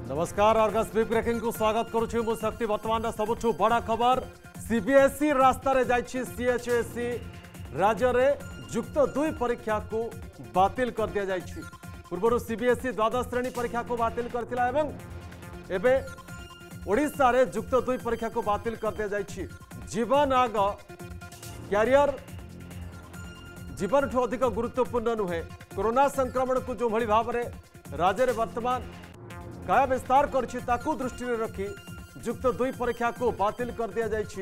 नमस्कार Argus big breaking को स्वागत करुछु मु शक्ति। वर्तमान सबुठु बड़ा खबर सीबीएसई रास्ता रे जाइछि सीएचएसई राज्य रे युक्त 2 परीक्षा को बातिल कर दिया जाइछि। पूर्व सीबीएसई द्वादश श्रेणी परीक्षा को बातिल करथिला एवं एबे ओडिशा रे युक्त 2 परीक्षा को बातिल कर दिया जाइछि। जीवन आग कैरियर जीवन ठू अधिक गुरुत्वपूर्ण नुहे। कोरोना संक्रमण को जो भली भाव रे राज्य रे वर्तमान काय विस्तार करछि ताकू दृष्टि रे रखी युक्त 2 परीक्षा को बातिल कर दिया जाइछि।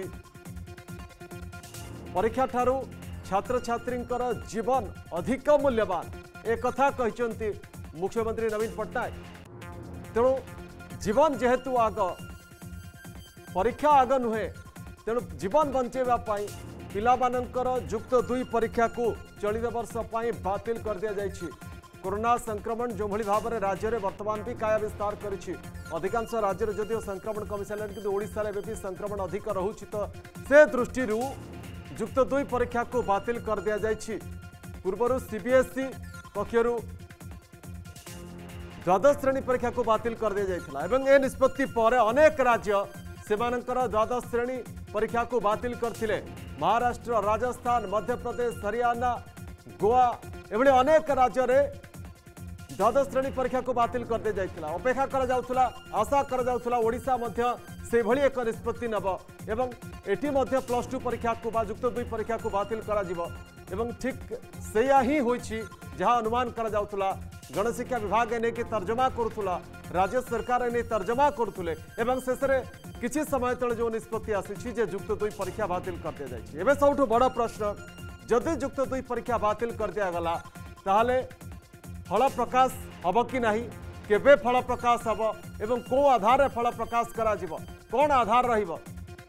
परीक्षा ठारू छात्र छात्री जीवन अधिक मूल्यवान एक कथा कहिसंती मुख्यमंत्री नवीन पट्टनायक। तेणु जीवन जेहेतु आग परीक्षा आग नुहे तेणु जीवन बंचेबा पाई पिला मानकर युक्त 2 परीक्षा को चलित वर्ष पाई बातिल कर दिया जाइछि। कोरोना संक्रमण जो भली भाव में राज्य में वर्तमान भी काया विस्तार करिछि। अधिकांश राज्य में जदिव संक्रमण कमी सारे कि ओडिशा रे भी संक्रमण अधिक रहुछि तो से दृष्टि युक्त 2 परीक्षा को बातिल कर दिया जाइछि। पूर्व सीबीएसई पक्षरु द्वादश श्रेणी परीक्षा को बातिल कर दिया जाइथिला एवं ए निष्पत्ति पर अनेक राज्य सेमानकर द्वादश श्रेणी परीक्षा को बातिल करथिले। महाराष्ट्र, राजस्थान, मध्य प्रदेश, हरियाणा, गोवा एभली अनेक राज्य रे द्वादश श्रेणी परीक्षा को बातिल कर दे जाइथिला। अपेक्षा करा जाउथला, आशा करा जाउथला ओडिशा मध्य से भली एक निष्पत्ति नब एवं एटी मध्य +2 परीक्षा को बा युक्त 2 परीक्षा को बातिल करा जिवो एवं ठीक सेया ही होइछि जहां अनुमान करा जाउथला। गणशिक्षा विभाग ने कि तर्जमा करुथुला, राज्य सरकार ने तर्जमा करुथुले एवं शेषरे किछि समय तले जो निष्पत्ति आसीछि जे युक्त 2 परीक्षा बातिल कर दे जाइछि। एबे सबठु बड़ प्रश्न जदि युक्त 2 परीक्षा बातिल कर दिया गला ताहले फल प्रकाश हम कि नहीं, केबे फल प्रकाश हम एवं को आधार रे फल प्रकाश करा जिवो, कौन आधार रहिबो।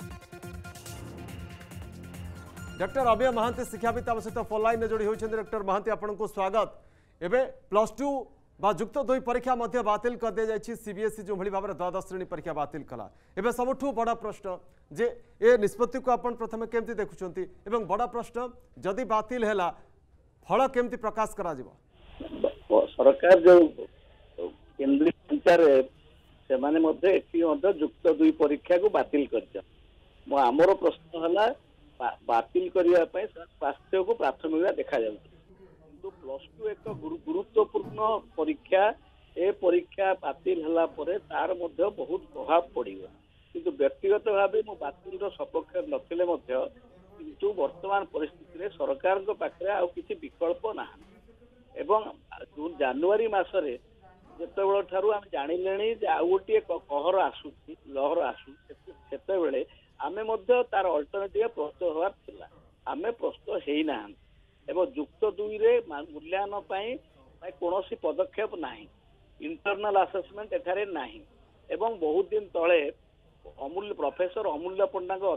डॉक्टर अभय महांती शिक्षाविद आम सहित फोन लाइन जोड़ी होइछन्ते। डॉक्टर महांती आपन को स्वागत। एबे +2 बा युक्त 2 परीक्षा मध्य बातिल कर दे जाइछि। सीबीएसई जो भली भाव में द्वादश श्रेणी परीक्षा बातिल कला एबे सबठु बड़ा प्रश्न जे ए निष्पत्ति को अपन प्रथमे केमती देखुछन्ती एवं बड़ा प्रश्न जदि बातिल हैला फल केमती प्रकाश करा जिवो। सरकार जो केंद्रीय संचार से माने मध्य एटी मध्य युक्त 2 परीक्षा को बातिल कर आमर प्रश्न है बातिल करने स्वास्थ्य को प्राथमिकता देखा जाए किंतु +2 एक गुरुत्वपूर्ण परीक्षा ए परीक्षा बातिल हला परे तार मध्य बहुत प्रभाव पड़िबो किंतु व्यक्तिगत भाव मो बातिल सपक्ष नथिले मध्य किंतु वर्तमान परिस्थिति रे सरकार को पाखरे आ किछि विकल्प ना एवं जनवरी मासरे जेतेबेले ठारू आम जानिलेनी जे आ गोटे कहर आसुची लहर आसु सेतेबेले आमे मध्य तार अल्टरनेटिव प्रस्तुत होवार थिला आमे प्रस्तुत हेई ना एवं युक्त 2 रे मूल्यांकन पई कोनोसी पदक्षेप नाही, इंटरनल असेसमेंट एठारे नाही एवं बहुत दिन तले अमूल्य प्रोफेसर अमूल्य पंडा को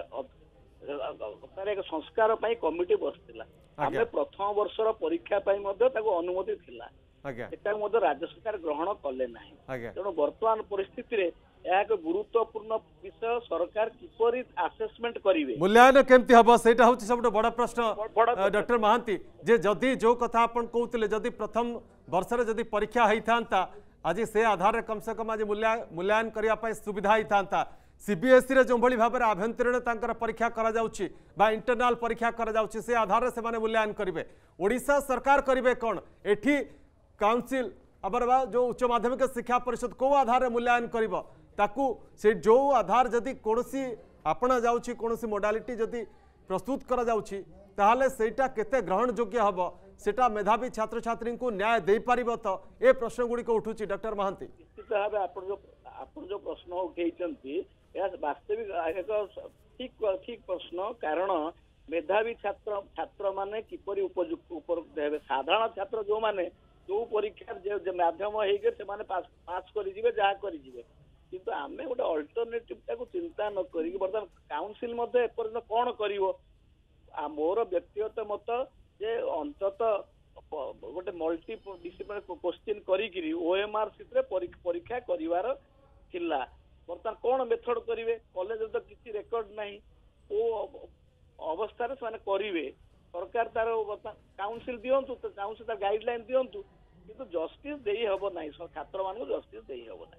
अध्यक्ष एक संस्कार पई कमिटी बसथिला। आमे प्रथम वर्षर परीक्षा पई मध्य ताको अनुमति थिला एटा मध्य राज्य सरकार ग्रहण कले नाही। तेणु वर्तमान परिस्थिति रे एक गुरुत्वपूर्ण विषय सरकार किपरि असेसमेंट करिवे मूल्यांकन केमती हबो सेटा होछि सबटो बड़ा प्रश्न। डॉक्टर महांती जे जदि जो कथा आपण कहउतले जदि प्रथम वर्ष रे जदि परीक्षा हेई थांता आज से आधार रे कम से कम आज मूल्यांकन करिया पई सुविधा हेई थांता। सीबीएसई रे जो भली भाव में आभ्यंतरीण तांकर परीक्षा करा जाउछि बा इंटरनल परीक्षा करा जाउछि से आधार रे से माने मूल्यांकन करिवे। ओडिशा सरकार करिवे कोन एठी काउंसिल अबर जो उच्च माध्यमिक शिक्षा परिषद को आधार रे मूल्यांकन करिवो ताकू से जो आधार जदि कोनोसी आपणा जाउछि कोनोसी मोडालिटी जदि प्रस्तुत करा जाउछि ताहाले सेटा केते ग्रहण योग्य हबो सेटा मेधावी छात्र छात्री को न्याय दे पारिबो तो ए प्रश्न गुडी को उठुछि। डॉक्टर महांती निश्चित भाव आपण जो प्रश्न उठैचंती या वास्तविक एक ठीक प्रश्न कारण मेधावी छात्र माने किपरि उपयुक्त हेबे साधारण छात्र जो माने जो परीक्षा जे माध्यम होइके से माने पास करि जिवे जा करि जिवे किंतु आमे गोटे अल्टरनेटिव ताको चिंता न करी वर्तमान काउंसिल मध्ये एपर्यंत कोन करिवो मोर व्यक्तिगत मत जे अंतत गोटे मल्टी डिसिप्लिनरी क्वेश्चन करी ओएमआर सीट रे परीक्षा करिवार थिला वर्तमान कौन मेथड करेंगे कॉलेज तो किसी रेकर्ड नहीं ओ अवस्था से करेंगे सरकार तार काउंसिल दिंतु तो काउंसिल तार गाइडलाइन दिंतु किंतु जस्टिस दे हम ना छात्र मान जस्टिस दे हम ना।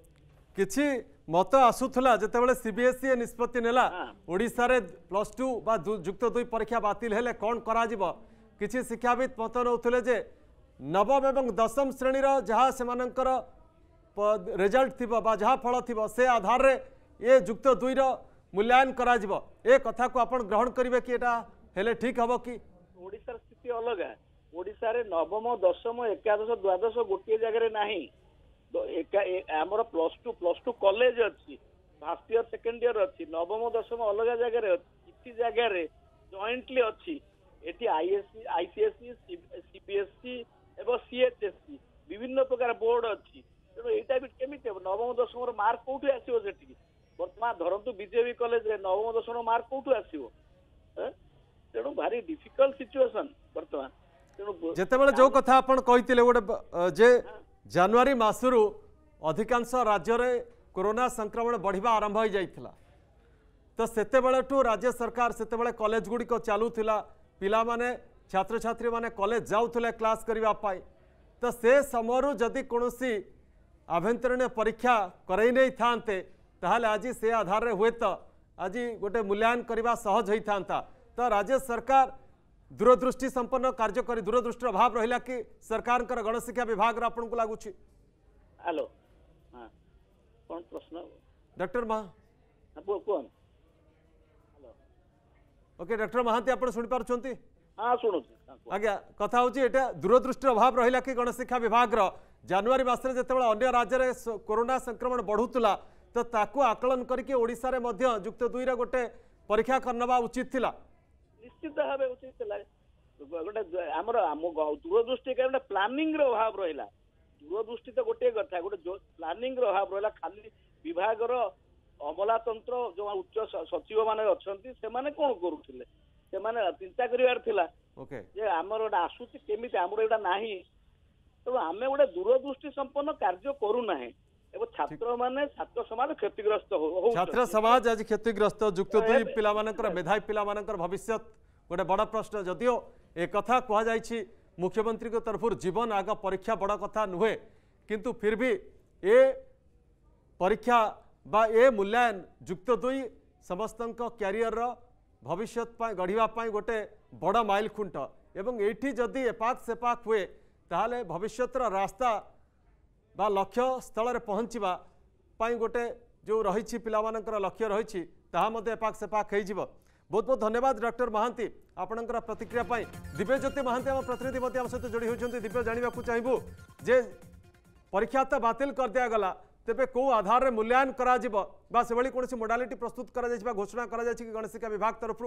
किछि मत आसुथला जेतेबेले सीबीएसई निष्पत्ति नेला ओडिसा रे +2 बा युक्त 2 परीक्षा बातिल हेले कोन करा जिवो किछि शिक्षाविद मत नउथले जे नवम एवं दशम श्रेणी रो जहा सेमानकर रिजल्ट थिबो बा जहा फल थिबो से आधार रे ये युक्त 2 रो मूल्यांकन करा जिवो ए कथा को आपण ग्रहण करिवे कि एटा हेले ठीक हबो कि ओडिसा स्थिति अलग है ओडिसा रे नवम दशम एकादश द्वादश गोटे जगह नहीं आमर +2 कॉलेज अच्छी फर्स्ट ईयर सेकेंड ईयर अच्छी नवम दशम अलग जगह किसी जगह जॉइंटली अच्छी एटी आईएससी आईसीएसई सीबीएसई एवं सीएचएसई विभिन्न प्रकार बोर्ड अच्छी तेणु यहाँ भी केमी नवम दशम मार्क कौटी आसो से बर्तमान धरतु बीजेपी कॉलेज रे नवम दशम मार्क कौटू आसो तेणु भारी डिफिकल्ट सिचुएशन बर्तमान तेणु जेतेबेले जो कथा आपण कहितिले गोटे जे जनवरी मासरू अधिकांश राज्य रे कोरोना संक्रमण बढ़िबा आरंभ हो जाइथिला तो सेतेबेलेठू राज्य सरकार सेतेबेले कॉलेज गुड़िक चलुथिला पिला माने छात्र छात्री माने कॉलेज जाउथले क्लास करिबा पाई तो से समयरू जदि कोनोसी आभ्यंतरीण परीक्षा करई नै थांते ताहले आज से आधार रे हुए तो आज गोटे मूल्यांकन करबा सहज होई थांता तो राज्य सरकार दूरदृष्टि संपन्न कार्य करी दूरदृष्टि अभाव रहिला कि सरकार गणशिक्षा विभाग आपन को लागू छी हेलो हां कोन प्रश्न डॉक्टर महा कोन हेलो ओके डॉक्टर महांती आपन सुनि पारछंती हां सुनु आज्ञा कथा होची एटा दूरदृष्टि अभाव रहिला कि गणशिक्षा विभाग जनवरी मासरे जेतेबेले अन्य राज्य रे कोरोना संक्रमण बढ़ुतला तो ताकू आकलन करके ओडिसा रे मध्य युक्त 2 रे गोटे परीक्षा करनबा उचित थिला निश्चित भाव उचित गोटे आम दूरदृष्टि गोटे प्लानिंग अभाव रहा दूरदृष्टि तो गोटे कथा गोटे प्लानिंग अभाव रहा खाली विभाग अमलातंत्र जो उच्च सचिव मैंने अच्छा से कौन करुले से चिंता कर आमर गोटे आसूची केमी आमर एटा ना तेणु आम गोटे दूरदृष्टि संपन्न कार्य करूना छात्र माने छात्र समाज क्षतिग्रस्त हो छात्र समाज आज क्षतिग्रस्त युक्त 2 पिला मानकर मेधावी पिला मानकर भविष्य गोटे बड़ प्रश्न जदियो एक कथा कह जाइछि मुख्यमंत्री को तरफ जीवन आग परीक्षा बड़ कथा नुहे किंतु फिर भी ए परीक्षा बा ए मूल्यांकन युक्त 2 समस्त क्यारियर भविष्य गढ़ा गोटे बड़ माइल खुंट एवं एठी जदि एपाक सेपाक हुए ताहले भविष्यतर रास्ता बा लक्ष्य स्थल पहुँचवा गोटे जो रही पिलामानकर लक्ष्य रही एपाक सेपाक हो बहुत बहुत धन्यवाद डॉक्टर महांती आपणकर प्रतिक्रिया पाई दिव्यज्योति महांती आम प्रतिनिधि आम सहित जोड़ी होती दिव्य जानवा चाहबू जे परीक्षा तो बातिल कर दिया गला तेबे को आधार रे मूल्यांकन करा जिवो बा से भली कोनोसी मोडालिटी प्रस्तुत करा जाइबा घोषणा करा जाइछि कि गणशिक्षा विभाग तरफ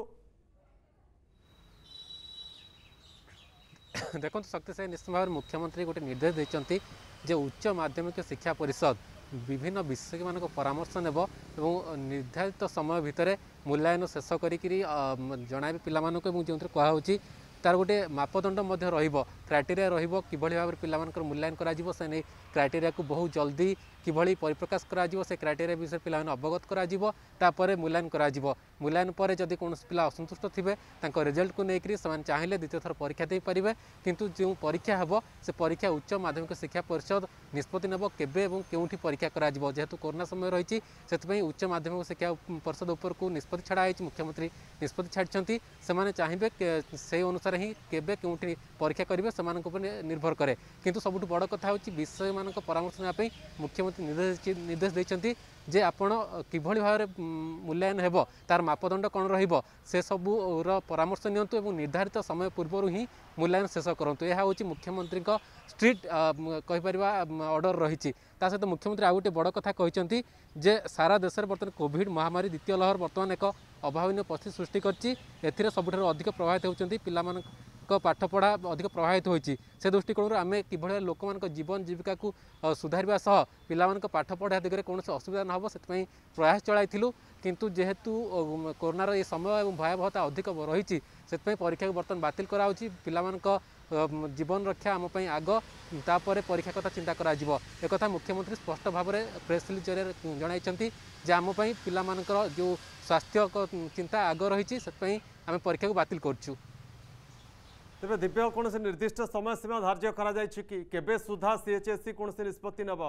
देखो शक्ति से निश्चित भाव मुख्यमंत्री गोटे निर्देश देते जे उच्च माध्यमिक शिक्षा परिषद विभिन्न विषय मान परामर्श नेब और निर्धारित समय भितर मूल्यांकन शेष करी जन पाला जो कहुच्छी तार गोटे मापदंड क्राइटेरिया किभली भाव पिलामानकर मूल्यांकन करा से नहीं क्राइटेरिया को बहुत जल्दी किभली परिप्रकाश करा से क्राइटेरिया विषय पिला अवगत करा मूल्यांकन करा मूल्यांकन पर जदि कौन पिला असंतुष्ट थे रिजल्ट को लेकर चाहिए द्वितीय थर परीक्षा दे पारे किंतु जो परीक्षा हम से परीक्षा उच्च माध्यमिक शिक्षा परिषद निष्पत्ति नेब केबे एवं केउठी परीक्षा करा जेहेतु कोरोना समय रही से उच्च माध्यमिक शिक्षा परिषद उपर को निष्पत्ति छाड़ा मुख्यमंत्री निष्पत्ति छाड़ी से चाहिए से अनुसार ही केबे केउठी परीक्षा करेंगे से निर्भर करे किंतु सबुठ बड़ कथा होची विषय मान परामर्श नापी मुख्यमंत्री निर्देश देते जे आपण किभली भाव मूल्यांकन हेबो तार मापदंड कौन रहिबो से सबूर परामर्श नियंतु एवं निर्धारित समय पूर्व ही मूल्यांकन शेष करूँ यह हूँ मुख्यमंत्री स्ट्रिक्ट कहीपर ऑर्डर रही सहित मुख्यमंत्री आउ गोटे बड़ कथा कहते जे सारा देश में बर्तमान कोविड महामारी द्वितीय लहर बर्तमान एक अभावन परिस्थिति सृष्टि कर सबुठ अधिक प्रभावित होती पिला पाठपढ़ा अधिक प्रभावित होती से दृष्टिकोण आम कि लोक जीवन जीविका को सुधारवा सह पिला पाठपढ़ा दिगरे कौन असुविधा न हो से प्रयास चलाइलु किंतु जेहेतु कोरोनार ये समय और भयावहता अधिक रही से परीक्षा को बर्तमान बातिल कराउछि पिला जीवन रक्षा आम आग तापर परीक्षा कथा चिंता करा एक मुख्यमंत्री स्पष्ट भाव में प्रेस रिलीज जरिए जणाइछन्ति जे आम पिला जो स्वास्थ्य चिंता आग रही से आम परीक्षा को बातिल करछु। तेरे दिव्य कौन से निर्दिष्ट समय सीमा धार्य करा कि केबे सुधा सीएचएससी कौन से निष्पत्ति नब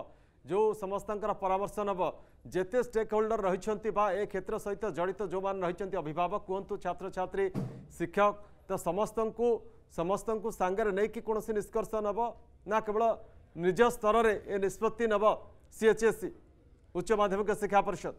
जो समस्त परामर्श नब जेते स्टेक होल्डर रही ए क्षेत्र सहित जड़ित जो मान रही अभिभावक कहतु छात्र छात्री शिक्षक तो समस्त को सांगे नहीं कि कौन निष्कर्ष नब ना केवल निज स्तर में ए निष्पत्ति नब सीएचएससी उच्च माध्यमिक शिक्षा परिषद।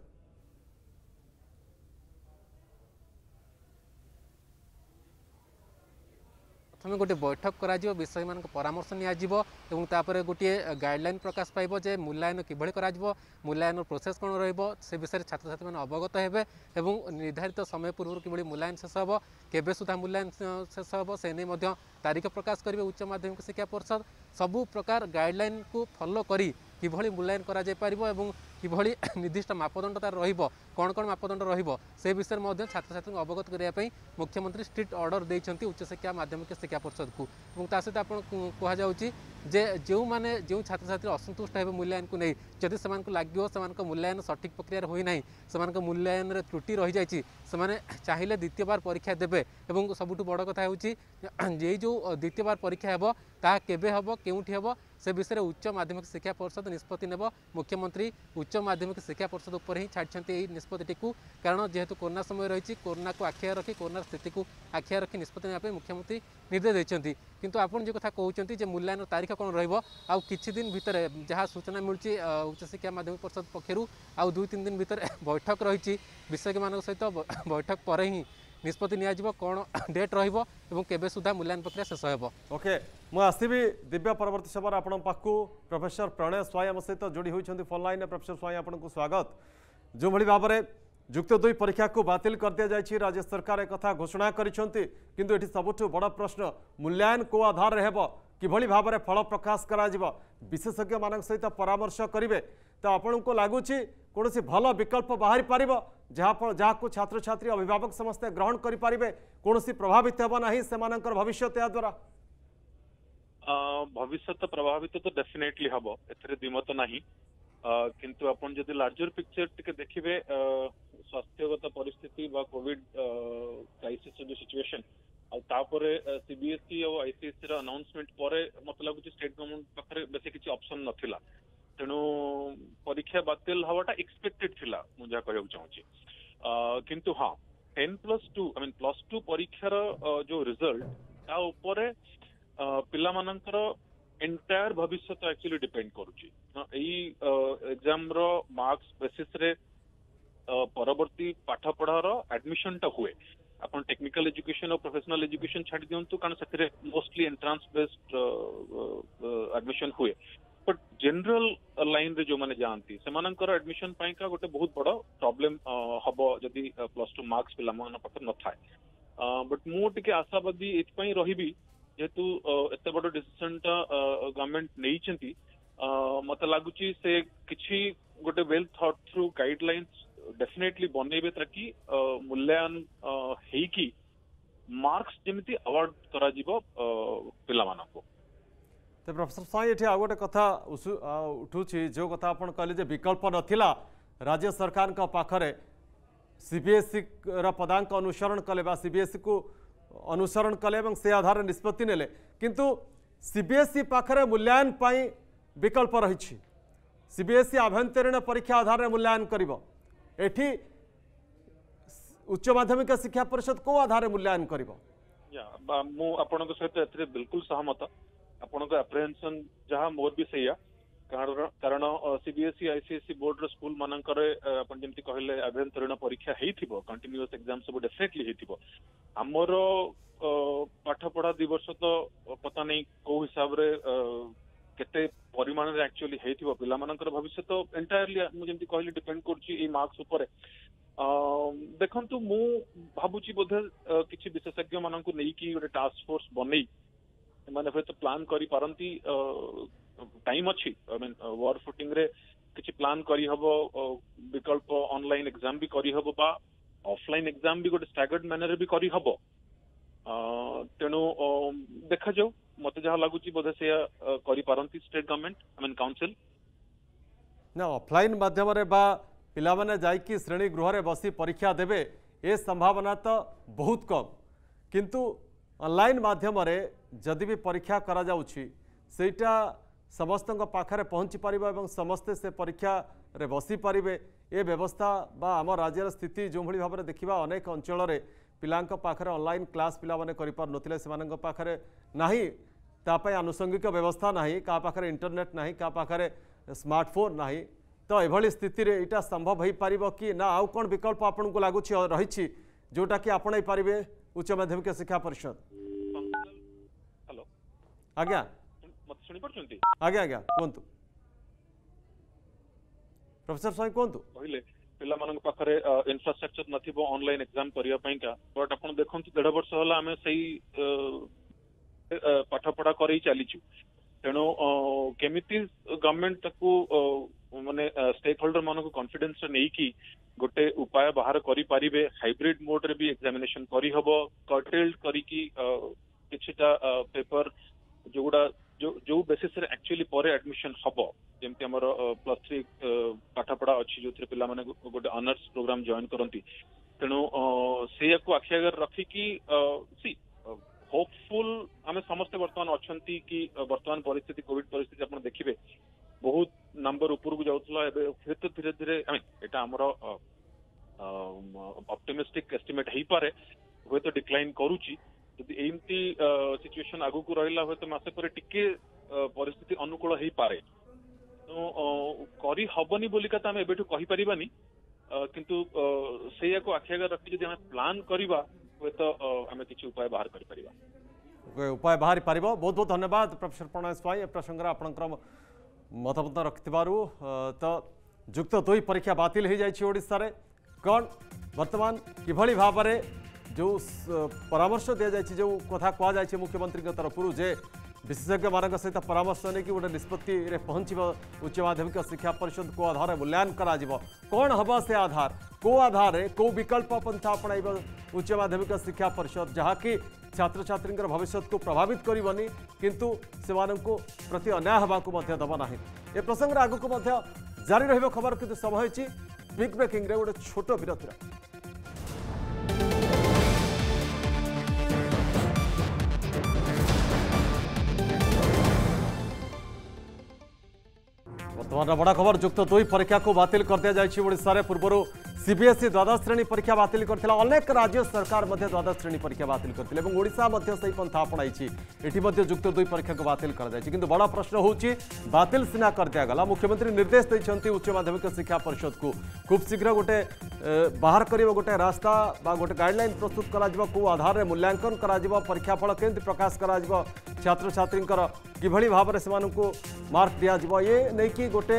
प्रथम गोटे बैठक करा विषय मान परामर्श निपर गोटे गाइडलाइन प्रकाश पाइब जे मूल्यांकन किभଳି कराजिवो मूल्यांकन प्रोसेस कौन रे विषय छात्र छात्री मैंने अवगत हेबे एवं निर्धारित समय पूर्व किभଳି मूल्यांकन शेष हम केबे सुधा मूल्यांकन शेष हम से नहीं तारीख प्रकाश करेंगे उच्च माध्यमिक शिक्षा परिषद सबु प्रकार गाइडलाइन को फॉलो करी किभଳି मूल्यांकन करा जाय परिबो एवं किभଳି निर्दिष्ट मापदंड तार रहिबो कौन कौन मापदंड रहिबो से विषय में छात्र छात्री अवगत करने मुख्यमंत्री स्ट्रिक्ट ऑर्डर देइछंती उच्च शिक्षा माध्यमिक शिक्षा परिषद को और ता सहित आपन कहा जाउची जे जो माने जो छात्र छात्री असंतुष्ट हेबे मूल्यांकन को नहीं जदि समान को लागियो समान को मूल्यांकन सठिक प्रक्रिया होई नाही समान को मूल्यांकन रे त्रुटि रहि जायछि समाने चाहिले द्वितीय बार परीक्षा देबे एवं सबुठु बड़ कथा होउची जे जो द्वितीय बार परीक्षा हेबो ता केबे हेबो केउठी हेबो से विषय उच्च माध्यमिक शिक्षा परिषद निष्पत्ति नेब मुख्यमंत्री उच्च माध्यमिक शिक्षा परिषद उपर ही छाड़ी निष्पत्ति को कारण जेहेतु कोरोना समय रही कोरोना को आखिया रखी कोरोना स्थिति को आखिया रखी निष्पत्ति नेबा मुख्यमंत्री निर्देश देते किंतु आपन जो कथा कहते हैं मूल्यांकन तारीख कौन रहिबो आउ किछि दिन भितर जहाँ सूचना मिलूँ उच्च शिक्षा माध्यमिक परिषद पक्षरु आउ 2-3 दिन भितर बैठक रही विषय मान सहित बैठक पर ही निष्पत्ति नियाजिबो कौन डेट रहिबो एवं केबे सुधा मूल्यांकन प्रक्रिया शेष हेबो। ओके मु आसीबी दिव्य परवर्ती समय आपण पाखु प्रोफेसर प्रणय स्वाई आम सहित जोड़ी होइछन्ती फोन लाइन में। प्रोफेसर स्वाई आपन को स्वागत। जो भली भाव में युक्त 2 परीक्षा को बातिल कर दिया जायछि राज्य सरकार एक कथा घोषणा करिसन्ती किंतु एठी सबुठु बड़ प्रश्न मूल्यांकन को आधार रे हेबो किभଳି भाव में फल प्रकाश करा जिवो विशेषज्ञ मान सहित परामर्श करिवे तो आपण को लागुछि कोनोसी भल विकल्प बाहरी पारिबो जहाँ को छात्र छात्री अभिभावक समस्ते ग्रहण करि पारिबे कोनोसी प्रभावित हेबो नाही सेमानकर भविष्य या द्वारा भविष्य प्रभावित तो डेफिनेटली हबो एथरे दिमत नाही किंतु अपन जदि लार्जर पिक्चर टिके देखिबे स्वास्थ्यगत परिस्थिति बा कोविड क्राइसिस जो सिचुएशन आ तापरे सीबीएसई और आईसीएसई रा अनाउंसमेंट परे मत लागुची स्टेट गवर्नमेंट पाखरे बेसी किछि ऑप्शन नथिला तेणु परीक्षा बातिल हवाटा एक्सपेक्टेड थिला मु जा कहउ चाहूची किंतु हां 10+2 आई मीन +2 परीक्षार जो रिजल्ट ता ऊपर पिला मानकर एंटायर भविष्य तो एक्चुअली डिपेंड करूची एग्जाम रो मार्क्स बेसिस रे परवर्ती पाठ पढ़ार एडमिशन टा हुए अपन टेक्निकल एजुकेशन और प्रोफेशनल एजुकेशन छाड़ी दियंतु कारण से मोस्टली एंट्रांस बेस्ड एडमिशन हुए बट जनरल लाइन रे जो माने जानती सेमानकर एडमिशन पाई का गोटे बहुत बड़ प्रॉब्लम हबो जदी +2 मार्क्स पिला मान पाखर न थाए बट मु टिके आशावादी एथपई रहिबी जेतु एते बड़ डिसीजन टा गवर्नमेंट नेइचंती मते लागुची से किछि गोटे well thought through guidelines definitely बनेबे ताकि मूल्यांकन हेकी मार्क्स जेमिति अवार्ड करा जिवो पिला मानको। तो प्रोफेसर साई ये आ गोटे कथा उठुची जो कथा आपण कहले जे विकल्प नथिला राज्य सरकार का पाखरे सीबीएसई रा पदांक अनुसरण कले बा सीबीएसई को अनुसरण कले এবং से आधार निष्पत्ति नेले किंतु सीबीएसई पाखरे मूल्यांकन पाई विकल्प रही सीबीएसई आभ्यंतरीण परीक्षा आधार रे मूल्यांकन करिवो एठी उच्च माध्यमिक शिक्षा परिषद को आधार रे मूल्यांकन करिवो या मु आपन सहित एथरे बिल्कुल सहमत आपन को एप्रिहेंशन जहां मोर भी सही कारण सीबीएसई आईसीएसई बोर्ड रो स्कूल मानकर अपन जेमति कहले आभ्यंतरीण परीक्षा हेइथिबो कंटीन्यूअस एग्जाम सब डेफिनेटली हेइथिबो हमर पाठ पढ़ा 2 वर्ष तो पता नहीं को हिसाब रे केते परिमाण रे एक्चुअली हेइथिबो पिला मानकर भविष्य तो एंटायरली मु जेमति कहले डिपेंड करछि ए मार्क्स ऊपर देखंतु मु भाबुची बोधे किछि विशेषज्ञ माननको नै कि गोटे टास्क फोर्स बनै माने तो प्लान करी पारंती टाइम अच्छी आई मीन वार फुटिंग रे किछि प्लान करी हबो विकल्प ऑनलाइन एग्जाम भी करी हबो बा ऑफलाइन एग्जाम भी गोटे स्टैगर्ड मैनर रे भी करी हबो तेणु देखा जाऊ मते जहाँ लगुची बोधे से करी पारंती state government I mean council ना ऑफलाइन माध्यम रे बा पिला माने जाई कि श्रेणी गृह रे बसी परीक्षा देबे ए संभावना तो बहुत कम किंतु ऑनलाइन माध्यम रे जदि भी परीक्षा करा जाउछि सेटा समस्त पाखरे पहुँची पार और समस्ते से परीक्षा रे बसी पारे ए व्यवस्था बा आम राज्यर स्थिति जो भाई भाव में देखा अनेक अंचल पिला पाखरे ऑनलाइन क्लास पिला माने करि पार नथिले सेमानक पाखरे नाही तापाई आनुषंगिक व्यवस्था नाही का पाखरे इंटरनेट नाही का पाखरे स्मार्टफोन नाही तो एभली स्थिति रे इटा संभव हो पार कि ना आउ कौन विकल्प आपन को लागुच रही जोटा कि आपणई पारे उच्च माध्यमिक शिक्षा परिषद। हेलो आज्ञा मत सुनी पड़छंती आज्ञा आज्ञा कोंतु प्रोफेसर स्वाई कोंतु कहले पिला मानक पाखरे इंफ्रास्ट्रक्चर नथिबो ऑनलाइन एग्जाम करिया पई का बट आपण देखंतु 1.5 वर्ष होला हमें सही पाठ पढ़ा करी चलीचु तेणु केमिति गवर्नमेंट ताकू माने स्टेक होल्डर मानक कॉन्फिडेंस नहीं कि गोटे उपाय बाहर करि पारिबे हाइब्रिड मोड रे भी एग्जामिनेशन करी हबो कर्टेल्ड करी कि किछटा पेपर जोगुडा जो बेसिस रे एक्चुअली परे एडमिशन हबो जेमति हमर +3 पाठ पढ़ा अछि जोथि पिला माने गोटे ऑनर्स प्रोग्राम जॉइन करंती तेणु से को आखि अगर रखी कि सी होपफुल आम समस्ते वर्तमान अच्छी कि वर्तमान परिस्थिति कोविड परिस्थिति आप देखिए बहुत नंबर ऊपर को जाऊला तो धीरे धीरे एटा आमर ऑप्टिमिस्टिक एस्टिमेट हो पारे हे तो डिक्लाइन करुच्ची जदि एमती सिचुएशन आगु को रहा हे तो मासे पर टिके परिस्थिति अनुकूल हो पारे तो करी हबनी बोलिका तो आम एबेठु कहि परिबानी किंतु से को आखि आगे रखी जदि आम प्लान करबा हे तो आम किसी उपाय बाहर कर परिबा उपाय बाहर पार। बहुत बहुत धन्यवाद प्रोफेसर प्रणय स्वाई ए प्रसंग आपंकर मतमत रखिबारु। तो युक्त 2 परीक्षा बातिल हो जाइए ओडिशा रे कौन वर्तमान किभली भाव में जो परामर्श दि जाइए जो कथा कह जाए मुख्यमंत्री तरफ जे विशेषज्ञ मान सहित परामर्श नहीं कि गोटे निष्पत्ति पहुँच उच्च माध्यमिक शिक्षा परिषद को आधार मूल्यांकन करा कौन हम से आधार को आधार को विकल्प पंथा अपणाइब उच्च माध्यमिक शिक्षा परिषद जहाँकि छात्र छात्री भविष्य को प्रभावित करनी किंतु से प्रति अन्याय होगा दब ना ए प्रसंग आग को जारी रही खबर किंतु समय बिग ब्रेकिंग रे गोटे छोट विरतिर वर्तमान बड़ा खबर युक्त 2 परीक्षा को बातिल कर दिया जाइए ओडिशा पूर्व सीबीएसई द्वादश श्रेणी परीक्षा बातिल करथिला अनेक राज्य सरकार मध्य द्वादश श्रेणी परीक्षा बातिल करथिले एवं ओडिशा मध्य सही पंथा अपनाइछि एठी मध्य युक्त 2 परीक्षा को बातिल कर जाइछि किंतु बड़ा प्रश्न होछि बातिल सिना कर दिया गला मुख्यमंत्री निर्देश दैछन्ति उच्च माध्यमिक शिक्षा परिषद को खूब शीघ्र गोटे बाहर करियो गोटे रास्ता बा गोटे गाइडलाइन प्रस्तुत करा जिवो को आधार रे मूल्यांकन करा जिवो परीक्षा फल केंति प्रकाश करा जिवो छात्र छात्रींकर किभली भाव रे सेमानकु मार्क दिया जिवो ये नै कि गोटे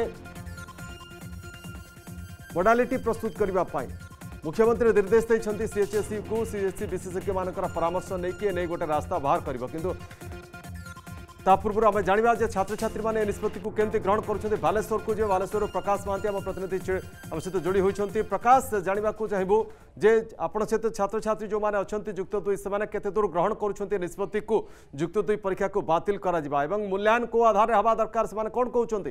मोडालिटी प्रस्तुत करने मुख्यमंत्री निर्देश देते सीएचएसई को सीएचएसई विशेषज्ञ मान परामर्श नहीं गोटे रास्ता बाहर कर किंतु पूर्व आम जाना छात्र छात्री मैंने निष्पत्ति को केमती ग्रहण कर बालेश्वर को जो बालेश्वर प्रकाश महांती आम प्रतिनिधि आम सहित जोड़ी होती प्रकाश जाना चाहबू जे आपण सहित छात्र छात्री जो मैंने अच्छा युक्त 2 से केते दूर ग्रहण कर निष्पत्ति को युक्त 2 परीक्षा को बातिल करा मूल्यांकन को आधार हवा दरकार से कौन कहते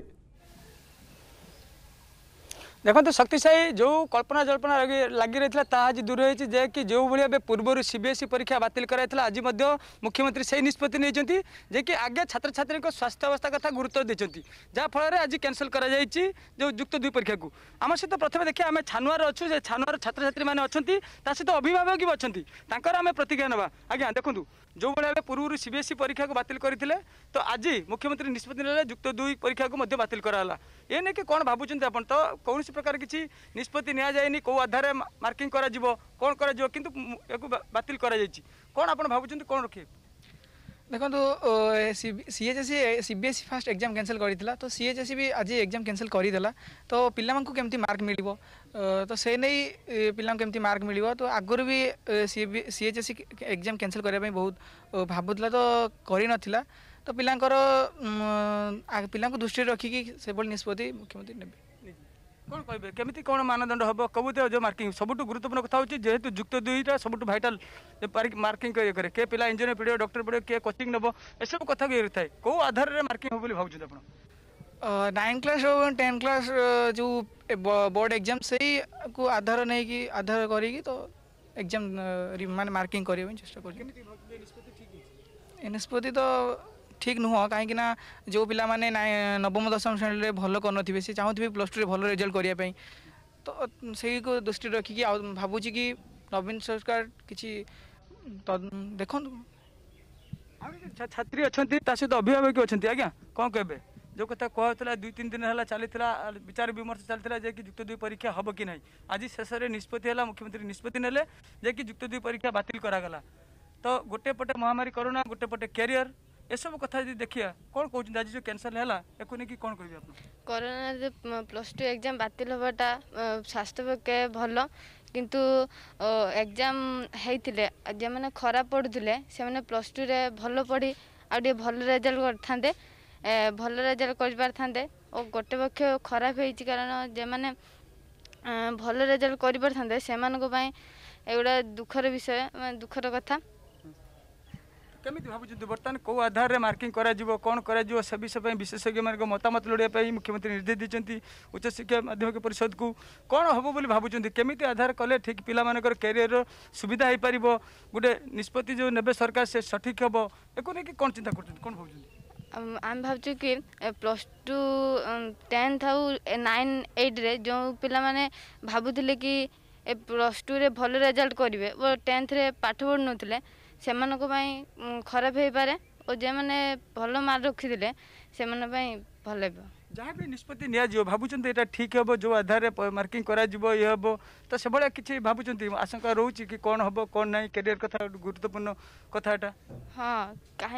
देखो शक्तिशायी जो कल्पना जल्पना लगी रही है आज दूर होती जे कि जो भाई पूर्व सीबीएसई परीक्षा बातिल कराइला आज मुख्यमंत्री से निष्पत्ति नहीं जे कि आगे छात्र छात्री स्वास्थ्य अवस्था कथा गुरुत्व देते जहाँफल आज कैंसल कर जो युक्त 2 परीक्षा को आम सहित प्रथम देखिए आम छानुआर अच्छु से छानुआर छात्र छात्री मैंने अच्छा सहित अभिभावक भी अच्छा आम प्रतिज्ञा ना आज्ञा देखूँ जो भाई पूर्व सीबीएसई परीक्षा को बातिल करते तो आज मुख्यमंत्री निष्पत्ति ने युक्त 2 परीक्षा को बातिल कराला ये नहीं कि कौन भावुं आप तो कौन प्रकार किसी निष्पत्ति नि जाए कौ आधार मार्किंग करा कौन करा किंतु बातिल करा कौन आप भावुं कौन रखिए देखो CHSE CBSE fast exam cancel करथिला तो सीएचएसई भी आज एग्जाम कैंसल करदेला तो पिला को केमती मार्क मिलिबो तो से नहीं पिला केमती मार्क मिलिबो तो आगुरी भी सीएचएसई एग्जाम कैंसल करने बहुत भावुला तो करी नथिला तो पिला दृष्टि रखिकी से निष्पत्ति मुख्यमंत्री ने कौन कहे केमी कौन मानदंड हम कबूते जो मार्किंग सबुठ गुरुत्वपूर्ण कथा हो जेहेतु युक्त 2 सबुठ भाइटाल मार्किंग करे के पिला इंजीनियर पढ़ो डॉक्टर पढ़ो किए कोचिंग नब एसब कथा ये थाए कौ आधार में मार्किंग हो भाई आप 9 क्लास और 10 क्लास जो बोर्ड एग्जाम से को आधार नहीं कि आधार करी तो एग्जाम मान मार्किंग करने चेष्टा कर निष्पत्ति तो ठीक नुह कहीं जो पिला माने नवम दशम श्रेणी भल कर से चाहूबे +2 रे भल रिजल्ट करने तो से दृष्टि रखिकी भावुँ कि नवीन सरकार किसी देखो छात्री अच्छा सहित अभिभावक अच्छा आज्ञा कौन कहे जो कथा कहला 2-3 दिन है चली विचार विमर्श चलता जे कि युक्त 2 परीक्षा हम कि ना आज शेष में निष्पत्ति है मुख्यमंत्री निष्पत्ति ने जे कि युक्त 2 परीक्षा बातिल करागला तो गोटे पटे महामारी कोरोना गोटे पटे कैरियर ए सब कथा यदि देखिए कौन कहते आज जो कैंसल है याकू नहीं कौन कह कोरोना +2 एग्जाम बातिल हवाटा स्वास्थ्य पक्षे भल किंतु एग्जाम होते जो मैंने खराब पढ़ुले से +2 रे भल पढ़ी आगे भल रेजल्ट करते भल रेजल्ट कर और गोटे पक्ष खराब हो कारण जो मैंने भल रेजल्ट कर से एगुड़ा दुखर विषय दुखर कथा केमी भावुँ बर्तमान कौ आधार में मार्किंग कौन कर से विषय विशेषज्ञ मान मतामत लोड़ा मुख्यमंत्री निर्देश देते उच्च शिक्षा माध्यमिक परिषद को कौन हम बोली भावुँ केमी आधार कले ठीक पिला कैरियर सुविधा हो पार गोटे निष्पत्ति जो ने सरकार से सठिक हम एक नहीं कौन चिंता कर आम भावचु कि +2 10th आउ 9 8 रे जो पिला माने भाबुथिले कि +2 रे भल रिजल्ट करिवे वो 10th रे पाठ पढ़ नथिले सेमानक पई खराब हे पारे और जे माने भल मार्क रखिथिले सेमान पई भल हेबो जहाँ भी निष्पत्ति निया भावुं यहाँ ठीक हम जो आधार मार्किंग कर ये हम तो से भाया किसी भावुं आशंका रोचे कि कौन हम कौन ना कैरियर कथा गुरुत्वपूर्ण कथा हाँ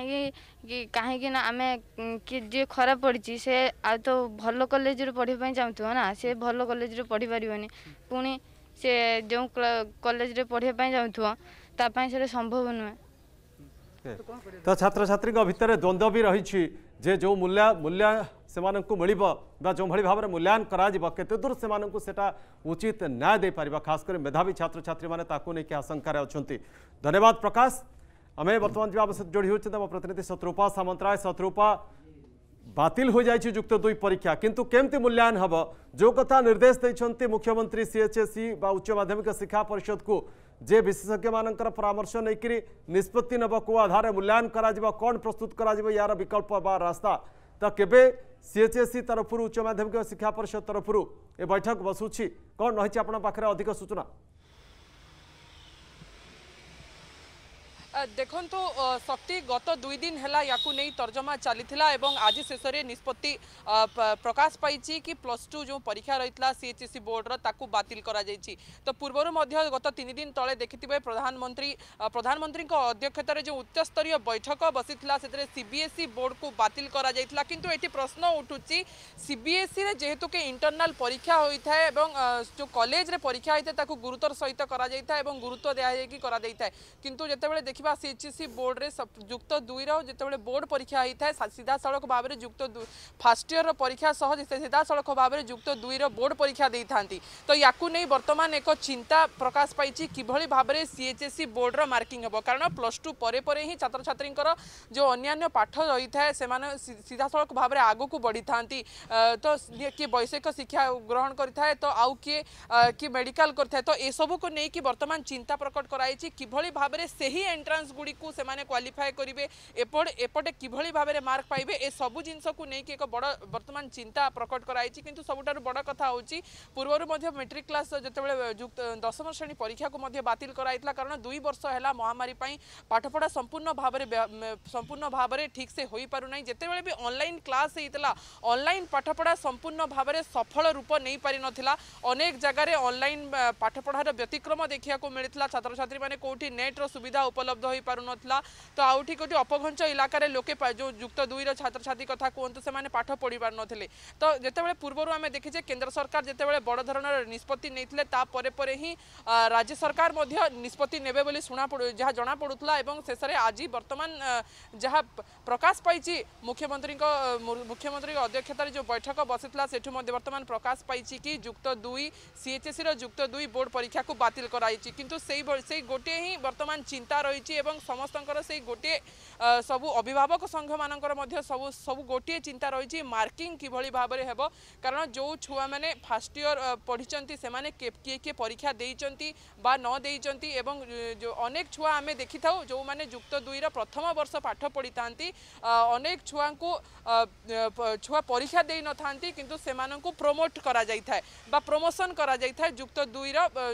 कहीं आम जी खराब पड़ी से आ तो भल कॉलेज पढ़ाई चाहूँ ना से भल कॉलेज पढ़ी पारनी पुणी से जो कॉलेज पढ़ाई चाहूँ तापाई से संभव नुहे तो छात्र छात्री भितर द्वंद्व भी रही जे जो मूल्य से मिल जो भाव में मूल्यांकन करा दूर से उचित न्याय दे पार खासकर मेधावी छात्र छात्री मैंने नहीं आशंकार अच्छा धन्यवाद प्रकाश आम बर्तमान जब सहित जोड़ी होती आम प्रतिनिधि शत्रुपा सामंतराय शत्रुपा बातिल हो जाए युक्त 2 परीक्षा किंतु केमती मूल्यांकन हम जो कथा निर्देश देते मुख्यमंत्री सीएचएसई उच्च माध्यमिक शिक्षा परिषद को जे विशेषज्ञ मानकर परामर्श नहीं निष्पत्ति नब को आधार मूल्यांकन करा कौन प्रस्तुत करा यार विकल्प बा रास्ता तो केबे सीएचएसई तरफ उच्च माध्यमिक शिक्षा परिषद तरफ ए बैठक बसुची कौन रही आपन पाखरे अधिक सूचना देखो शक्ति गत 2 दिन है या तर्जमा चली आज शेष में निष्पत्ति प्रकाश पाई कि +2 जो परीक्षा रही सीएचएसई बोर्ड ताकू बातिल करा तो पूर्वर गत 3 दिन तले देखिए प्रधानमंत्री अध्यक्षतार जो उच्चस्तरीय बैठक बसी से सीबीएसई बोर्ड को बातिल करा किंतु ये प्रश्न उठुची सीबीएसई जेहेतु के इंटरनाल परीक्षा होता है जो कॉलेज रे परीक्षा होता है गुरुतर सहित करा गुरुत्व दिया किंतु जितेबाला देखा सीएचएसई बोर्ड रे युक्त 2 जो बोर्ड परीक्षा होता है सीधा सड़क भाव में युक्त फास्ट इयर परीक्षा सह सीधा सड़क भाव में युक्त 2 बोर्ड परीक्षा दे था तो या बर्तमान एक चिंता प्रकाश पाई कि भाव में सीएचएसई बोर्ड मार्किंग हम कारण +2 पर ही छात्र छात्री जो अन्य पाठ रही है सीधा सड़क भाव में आग को बढ़ी था तो किए वैषयिक शिक्षा ग्रहण करें तो आउ किए मेडिकल करें तो यह सब को लेकिन बर्तमान चिंता प्रकट कराई कि भाव में से ही एंट्रांस गुड़ी को से क्वालिफाई करेंगे एपटे किभली भाव में मार्क पाइबे ए सबू जिनस को लेकिन एक बड़ बर्तमान चिंता प्रकट कराई किंतु सबुठारु बड़ कथा होची पूर्वर मेट्रिक क्लास जो 10वीं श्रेणी परीक्षा को बातिल कराइतला कारण 2 वर्ष है महामारी पाठपढ़ा संपूर्ण भाव में ठीक से हो पारु नहीं जेतेबेले भी ऑनलाइन क्लास होता ऑनलाइन पाठपढ़ा संपूर्ण भाव में सफल रूप नहीं पारि नथिला अनेक जगह ऑनलाइन पाठपढ़ार व्यतिक्रम देखा मिलता छात्र छात्री मैंने कौटी नेट रो सुविधा उपलब्ध हो पार ना तो आउठी कोटी अपघंच इलाकार लोके जो युक्त 2 छात्र छात्री कथा कहतु से पाठ पढ़ी पार नथिले तो जितेबाला पूर्वर आम देखीचे केंद्र सरकार जितेबाला बड़ धरणर निष्पत्ति नहीं तापर ही राज्य सरकार निष्पत्ति नेबे बोली जहाँ जना पड़ूला शेष में आज बर्तमान जहाँ प्रकाश पाई मुख्यमंत्री अध्यक्षतार जो बैठक बसी सेठू बर्तमान प्रकाश पाई कि युक्त 2 सीएचएसई युक्त 2 बोर्ड परीक्षा को बातिल कराई किंतु से गोटे ही बर्तमान चिंता रही रही समस्तंकर से गोटे सबू अभिभावक संघ मानकर सब गोटे चिंता रही मार्किंग किभली भाव में हेब कारण जो छुआ मैंने फर्स्ट ईयर पढ़ी से किए किए परीक्षा देइचंती बा न देइचंती एवं जो अनेक छुआ आमे देखि थाउ जो माने युक्त 2 रा प्रथम वर्ष पाठ पढ़ी थांती अनेक छुआ को छुआ परीक्षा देई न थांती किंतु सेमानन को प्रमोट करा जाई थाए बा प्रमोशन करा जाई थाए युक्त 2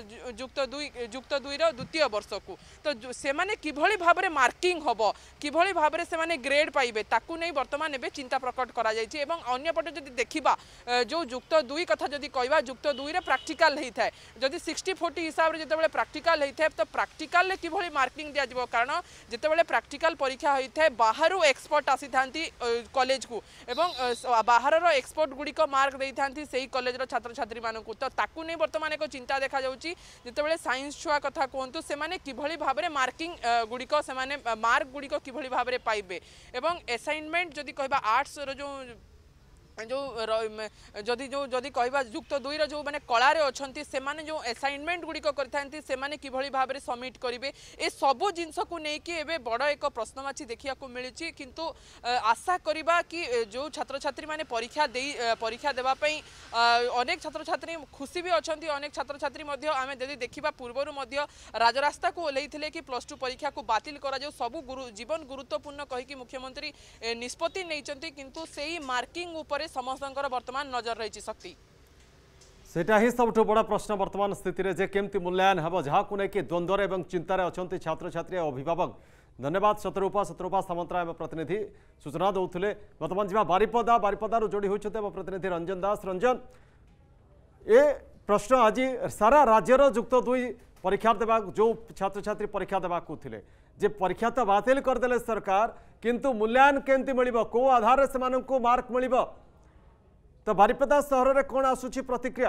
रा द्वितीय वर्ष को तो सेमाने किभली भाव में मार्किंग हबो किभली भाव में सेमाने ग्रेड पाइबे ताकू नहीं वर्तमान एबे चिंता प्रकट करा जाई छी एवं अन्य पटे जदि देखिबा जो युक्त 2 कथा जदि कहबा युक्त 2 रे प्रैक्टिकल हेई थाए जदि 60-40 हिसाब रे जतबेले प्रैक्टिकल हेई थाए तो प्रैक्टिकल ले किभली मार्किंग दिया जिवो कारण जतबेले प्रैक्टिकल परीक्षा हेई थाए बाहरु एक्सपर्ट आसी थांती कॉलेज को एवं बाहर रो एक्सपर्ट गुडी को मार्क देई थांती सेही कॉलेज रो छात्र छात्री मानकु तो ताकू नहीं वर्तमान एक चिंता देखा जाउची जतबेले साइंस छुआ कथा कोहंतु से माने किभली भाव में मार्किंग गुडी को से माने मार्क गुडी को किभली भाव में पाइबे एवं असाइनमेंट जदि कहबा आर्ट्स रो जो जदि जो जदि कहबा युक्त 2 रो जो माने कला रे अछंती से माने जो असाइनमेंट गुडी को करथांती से माने किभली भाव में सबमिट करिवे ए सबो जिंस को नै कि एबे बड़ एक प्रश्नवाची देखिया को मिलिछि किंतु आशा करिबा कि जो छात्र छात्री माने परीक्षा देबा पई अनेक छात्र छात्री खुशी भी अछंती अनेक छात्र छात्री मध्ये आमे जदि देखिबा पूर्वरु मध्ये राजरास्ता को ओलेइथिले कि +2 परीक्षा को बातिल करा जो सबु जीवन गुरुत्वपूर्ण कहि कि मुख्यमंत्री निष्पत्ति नैचंती किंतु सेही मार्किंग ऊपर समस्तंकर वर्तमान नजर रही शक्ति सेटा ही सबुठ बड़ा प्रश्न वर्तमान स्थिति रे जे केमती मूल्यांकन हेब जहाँ को लेकिन द्वंद्वर एवं चिंतार अच्छा छात्र छात्री अभिभावक धन्यवाद शतरूपा सामंतराय प्रतिनिधि सूचना दौले बर्तमान जी बारिपदारू जोड़ी होती प्रतिनिधि रंजन दास रंजन ए प्रश्न आज सारा राज्यर युक्त 2 परीक्षा देवा जो छात्र छात्री परीक्षा देवाक जे परीक्षा तो बातिल करदे सरकार किंतु मूल्यांकन केमती मिल कौ आधार से मार्क मिल तो बारिपदा सहर में कौन आसूची प्रतिक्रिया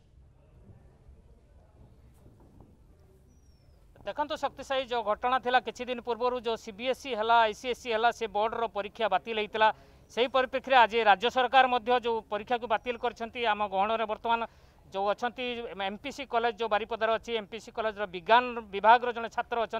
देखो शक्तिशाली जो घटना थिला किछि दिन पूर्व जो सीबीएसई है आईसीएसई है से बोर्ड रो परीक्षा बातिल होता से परिप्रेक्षी आज राज्य सरकार मध्य जो परीक्षा को बातिल करछंती आम गहण में बर्तमान जो अच्छा एमपीसी कॉलेज जो बारिपदार अच्छी एमपीसी कॉलेज विज्ञान विभाग जड़े छात्र अच्छा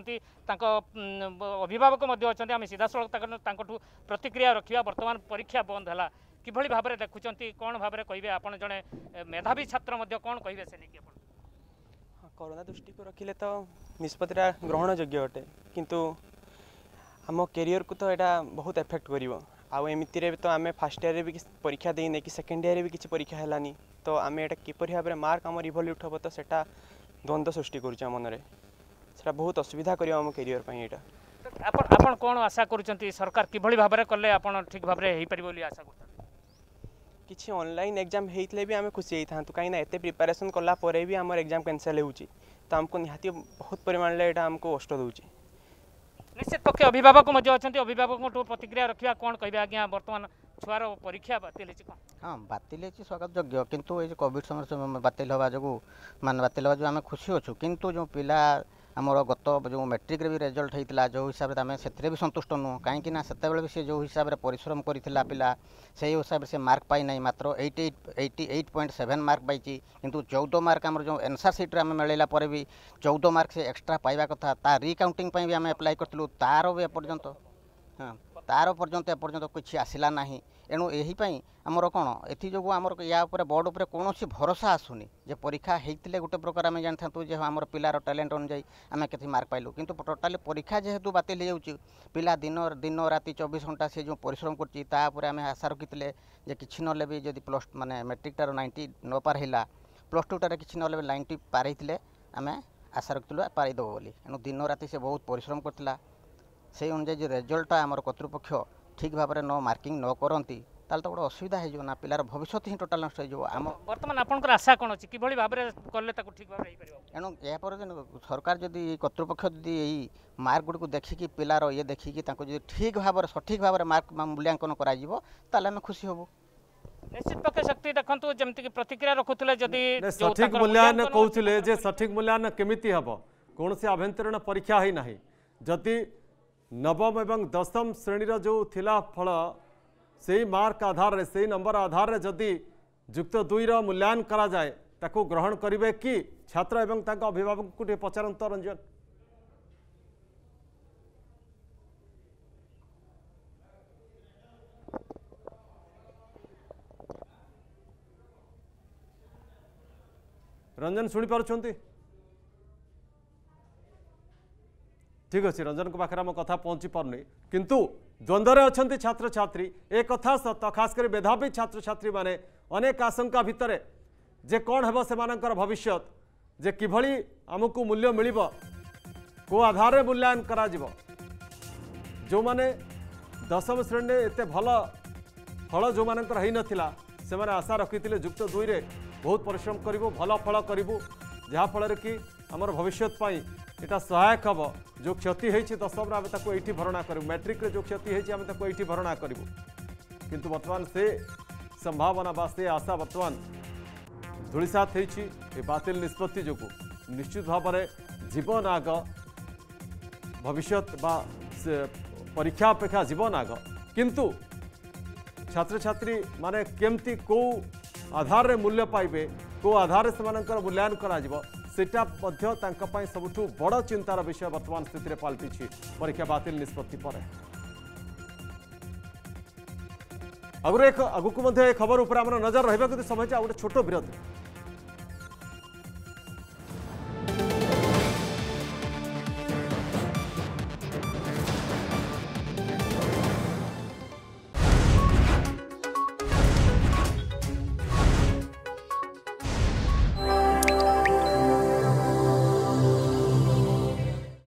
अभिभावक अच्छा आम सीधा सड़क प्रतिक्रिया रखा बर्तमान परीक्षा बंद है किभली भाव में देखुं कौन भाव में कहे आप जड़े मेधावी छात्र कौन कहे से नहीं कोरोना दृष्टि को रखिले तो निष्पत्तिटा ग्रहण योग्य अटे किंतु आम कैरियर को तो यहाँ बहुत एफेक्ट करिवो आउ एमितिरे तो आम फास्ट ईयर भी परीक्षा देने कि सेकेंड ईयर भी किसी परीक्षा है तो आम एटा किपरि भाव में मार्क आम रिभल्यूट हम तो सेटा द्वंद्व सृष्टि करुचे मनरे सेटा बहुत असुविधा करियो आम कैरियर पई एटा आपण कोन आशा करूचंती सरकार किभली भाव में कले आपण ठीक भाव में हेई परिबो आशा करछन किसी ऑनलाइन एग्जाम होते भी आम खुशी था कहीं एत प्रिपेरेसन कला भी आम एग्जाम कैंसल हो तो आमको निहाती बहुत परिमाण में आमको कष्ट दूची निश्चित पक्ष अभिभावक अच्छा अभिभावक प्रतिक्रिया रखा कौन कहे आज्ञा बर्तमान छुआर परीक्षा बातिल हाँ बातिल स्वागत योग्य किंतु ये कोविड समय बातिल हवा जो मान बातिल हवा जो आम खुशी अच्छु किंतु जो पिला आमर गत जो मैट्रिक भी रिजल्ट होता जो हिसाब से आम से भी संतुष्ट नुह कहीं भी सी जो हिसाब से परिश्रम करता पिला से हिसाब से मार्क पाई ना मात्र 88.7 मार्क पाई किंतु 14 मार्क आम जो एनसर सीट्रे आम मिलला भी 14 मार्क से एक्सट्रा पाइबा कथा ता रिकाउंटिंग भी आम एप्लाई करूँ तार भी एपर्यंत हाँ तार पर्यंत एपर्यंत किसी आसला ना एणु यही आमर कौन एथि जो आमर या बोर्ड उपर कौन भरोसा आसुनी जे परीक्षा होते गोटे प्रकार आम जानी था जे आम पिलार टैलेंट अनुजाई आम के मार्क पाइलु किंतु टोटाली परीक्षा जेहेतु बातिल हो पिला दिन राति 24 घंटा से जो परिश्रम कर आशा रखी जे कि ना भी जब प्लस माने मैट्रिकटार 90 न पार है प्लस 2 टार कि ना 90 पार होते आम आशा रखी पारिदेव बोली एणु दिन राति से बहुत परिश्रम करता से अनुजाई जो रिजल्टा आमर कर्तृपक्ष ठीक भाव में न मार्किंग न करती ताल तो गोटे असुविधा हो ना पिलार भविष्य ही टोटाल नष्ट हो आम बर्तमान आपनकर आशा कौन अच्छी कि भाव में कले ठीक भाव में एणु यापर सरकार जदि कर्तृपक्ष जदि यही मार्क गुड़ी को देखिकी पिलार ये देखिकी ठीक भाव में सठिक भाव में मार्क मूल्यांकन करें खुशी हबू निश्चित पक्ष शक्ति देखो जमती प्रतिक्रिया रखुले जदि सठिक मूल्यांकन कहते जे सठिक मूल्यांकन केमिति हबो कौन से आभ्यंतरीण परीक्षा ही नहीं जदि नवम एवं दशम श्रेणी जो थिला फल से मार्क आधार से नंबर आधार जदि युक्त 2 मूल्यांकन करा जाए ताको ग्रहण करिवे कि छात्र एवं ताका अभिभावक को पचारंत रंजन रंजन शुणी पारुछंती ठीक अच्छे रंजन को पाखे आम कथा पहुँची पारनी किंतु द्वंद्व अच्छा छात्र छात्री एक कथा सत खास कर मेधावी छात्र छात्री माने अनेक आशंका भितर जे कौन है सेमानंकर भविष्य जे किभली आमको मूल्य मिल को आधार मूल्यांकन करा जिवो जो माने दशम श्रेणी एते भल फल जो मानकर है नथिला से माने आशा रखी युक्त 2 रे बहुत परिश्रम करिवो भल फल करिवो जहाँ फल कि आमर भविष्य यहाँ सहायक हम जो क्षति होती दशम आम ताको ये भरणा करूँ मैट्रिक रे जो क्षति होती आम ताको ये भरणा करूँ किंतु वर्तमान से संभावना बा से आशा वर्तमान धूलिसात होती बातिल निष्पत्ति जो निश्चित भाव में जीवन आग भविष्य बा परीक्षा अपेक्षा जीवन आग किंतु छात्र छात्री माने केमती को आधार रे मूल्य पाइबे को आधार से मूल्यांकन करा सेटा सबुठू बड़ चिंतार विषय वर्तमान स्थिति में पलटि परीक्षा बातिल निष्पत्ति पर आगु एक खबर उपर नजर रहा समय गोटे छोट विरति।